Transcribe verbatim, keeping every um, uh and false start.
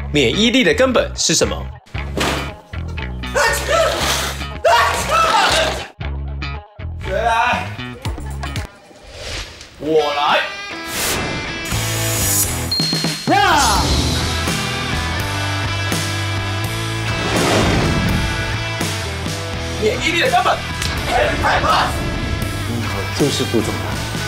免疫力的根本是什么？ 谁来？我来。 呀！ 免疫力的根本 ，Harry Potter。 你好，就是副总啊。